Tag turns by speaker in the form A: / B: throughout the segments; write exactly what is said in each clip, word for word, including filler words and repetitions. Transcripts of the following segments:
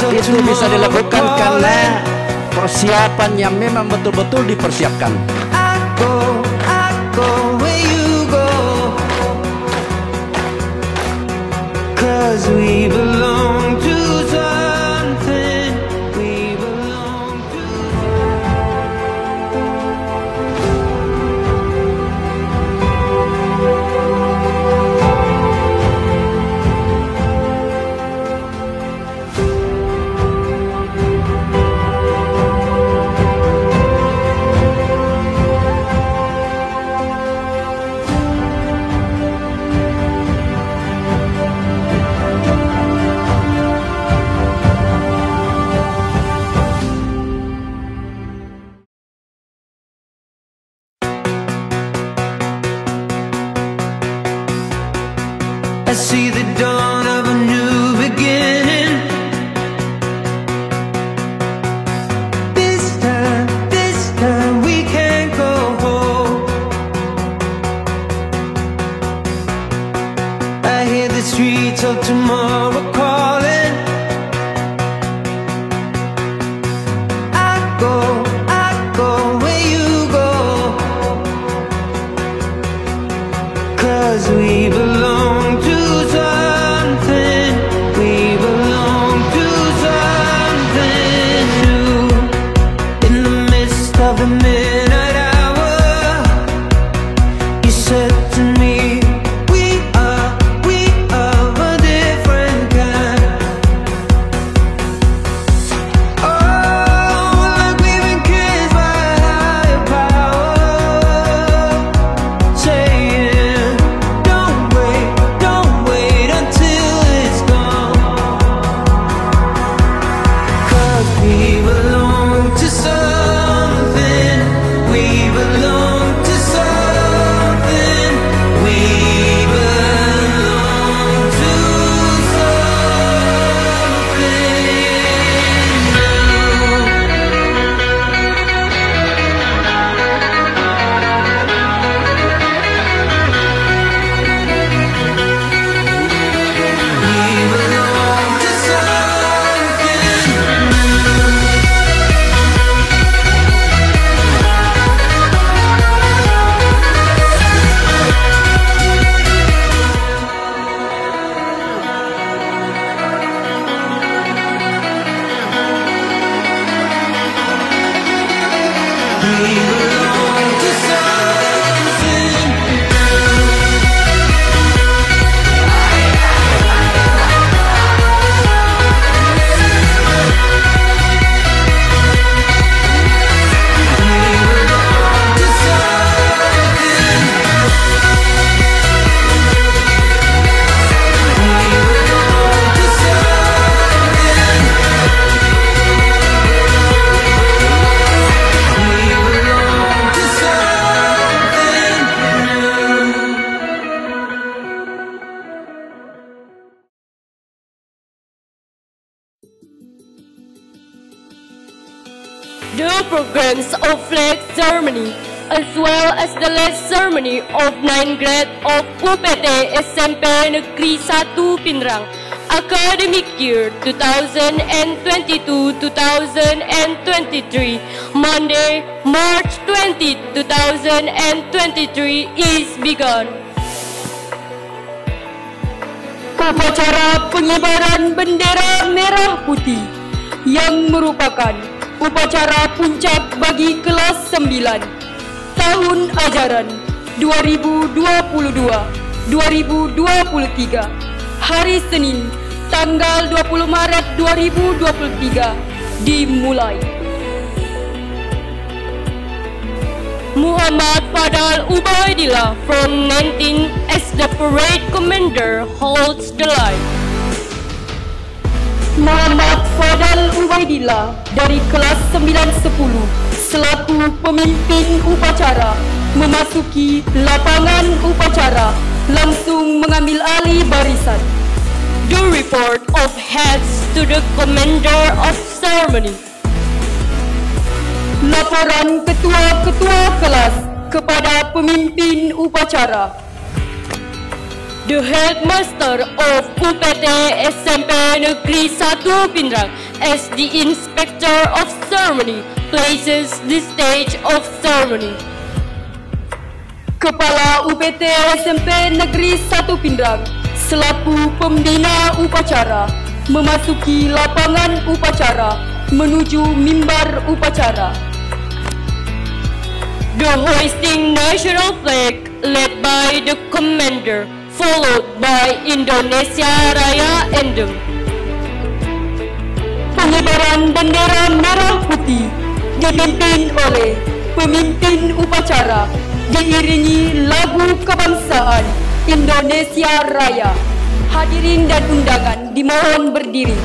A: Itu bisa dilakukan karena persiapan yang memang betul-betul dipersiapkan.
B: I go, I go where you go, 'cause we belong to something. We belong to I see the dawn of a new beginning. This time, this time we can't go home. I hear the streets of tomorrow calling. I go, I go where you go, 'cause we belong to something. We belong to something new. In the midst of the midnight hour, you said to me, we are, we are a different kind. Oh, like we've been kissed by a higher power, saying, don't wait, don't wait until it's gone, 'cause we belong to something. We belong to something. We belong to
C: The programs of flag ceremony, as well as the last ceremony of ninth grade of U P T S M P Negeri satu Pinrang, academic year two thousand twenty-two to two thousand twenty-three, Monday, March twentieth, two thousand twenty-three is begun. Upacara pengibaran bendera merah putih yang merupakan upacara puncak bagi kelas sembilan tahun ajaran dua ribu dua puluh dua dua ribu dua puluh tiga, hari Senin tanggal dua puluh Maret dua ribu dua puluh tiga dimulai. Muhammad Fadal Ubaidillah from nineteen as the parade commander holds the line. Muhammad Fadal Ubaidillah dari kelas sembilan sepuluh selaku pemimpin upacara memasuki lapangan upacara, langsung mengambil alih barisan. The report of heads to the commander of ceremony. Laporan ketua-ketua kelas kepada pemimpin upacara. The headmaster of U P T S M P Negeri satu Pindrang, as the inspector of ceremony, places the stage of ceremony. Kepala U P T S M P Negeri satu Pindrang selaku pembina upacara memasuki lapangan upacara menuju mimbar upacara. The hoisting national flag led by the commander, followed by Indonesia Raya Anthem. Pengibaran bendera merah putih dipimpin oleh pemimpin upacara diiringi lagu kebangsaan Indonesia Raya. Hadirin dan undangan dimohon berdiri.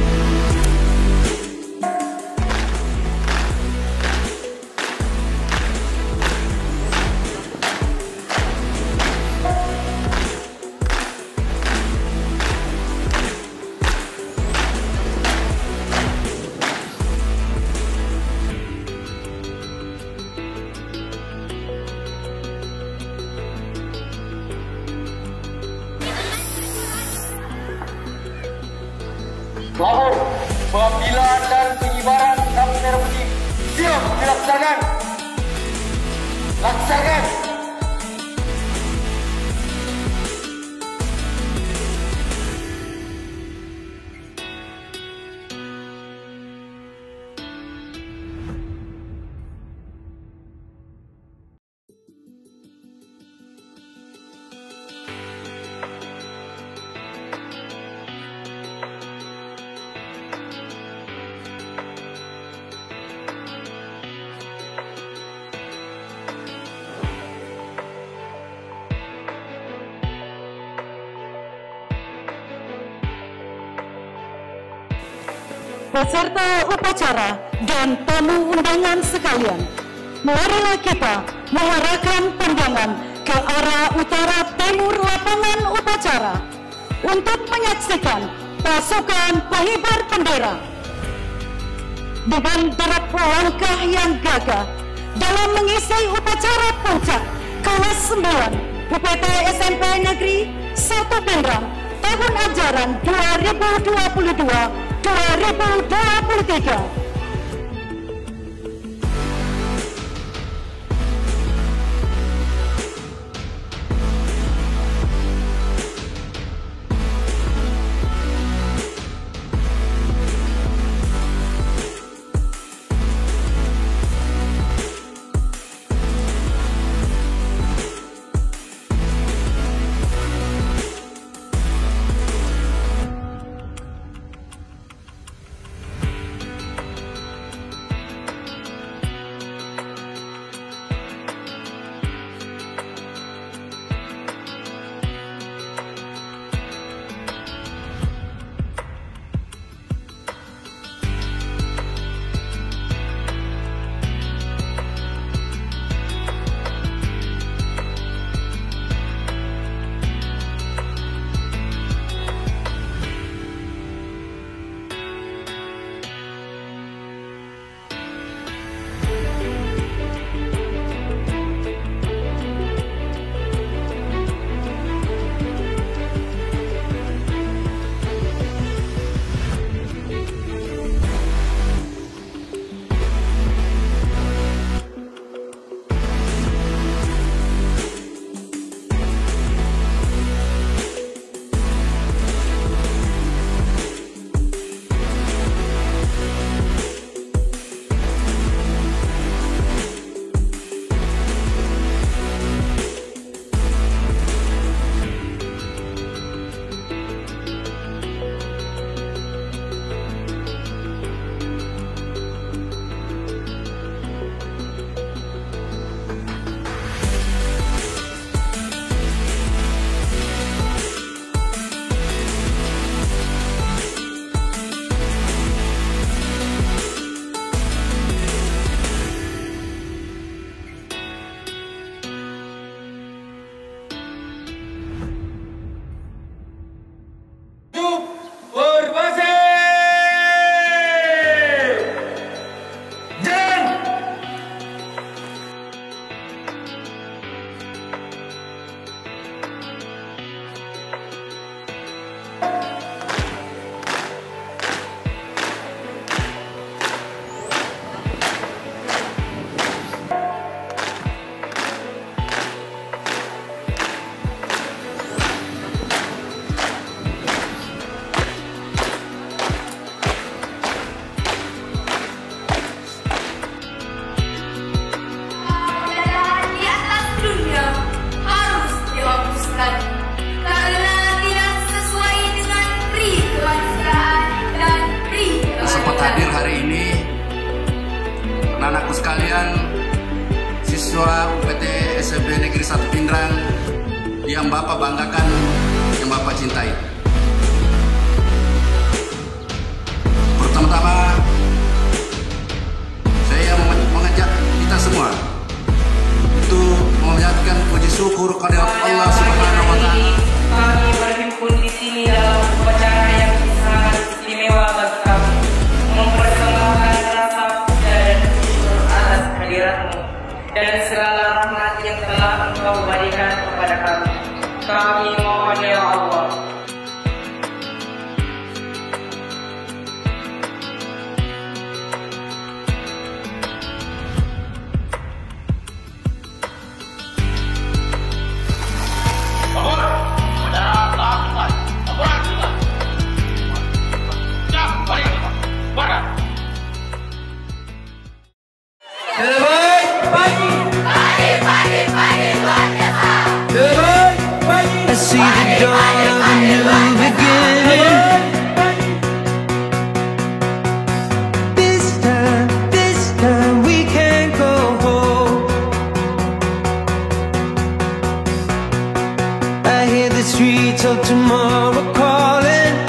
D: Lahor, pengambilan dan pengibaran sang merah putih siap dilaksanakan. Laksanakan.
E: Peserta upacara dan tamu undangan sekalian, marilah kita mengarahkan pandangan ke arah utara timur lapangan upacara untuk menyaksikan pasukan pengibar bendera. Dengan derap langkah yang gagah dalam mengisi upacara puncak kelas sembilan U P T S M P Negeri satu Pindrang tahun ajaran dua ribu dua puluh dua dua ribu dua puluh tiga.
F: dihapuskan karena tidak sesuai dengan pri kemanusiaan dan pri
A: Sempat hadir hari ini, anak-anakku sekalian, siswa U P T S M P Negeri satu Pindrang yang Bapak banggakan, yang Bapak cintai. Pertama-tama, saya mengajak kita semua untuk memanjatkan puji syukur kepada Allah Subhanahu wa Ta'ala.
G: Kami berhimpun di sini dalam upacara yang sangat istimewa bagi kami, mempersembahkan rasa puja dan syukur atas kehadiratmu dan segala rahmat yang telah Engkau berikan kepada kami. Kami mohon ya Allah.
B: I see the dawn of a new beginning. This time, this time we can go home. I hear the streets of tomorrow calling.